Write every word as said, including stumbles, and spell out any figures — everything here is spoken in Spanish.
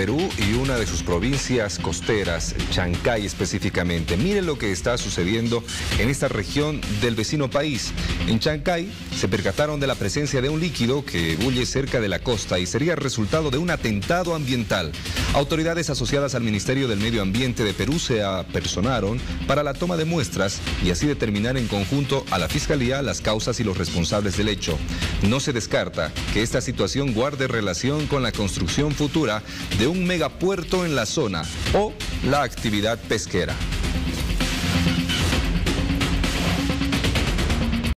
Perú y una de sus provincias costeras, Chancay específicamente. Miren lo que está sucediendo en esta región del vecino país. En Chancay se percataron de la presencia de un líquido que bulle cerca de la costa y sería resultado de un atentado ambiental. Autoridades asociadas al Ministerio del Medio Ambiente de Perú se apersonaron para la toma de muestras y así determinar en conjunto a la Fiscalía las causas y los responsables del hecho. No se descarta que esta situación guarde relación con la construcción futura de un megapuerto en la zona o la actividad pesquera.